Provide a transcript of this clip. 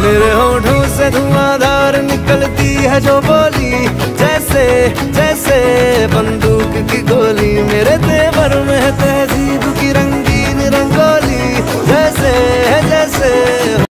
मेरे होठों से धुआंधार निकलती है जो बोली, जैसे जैसे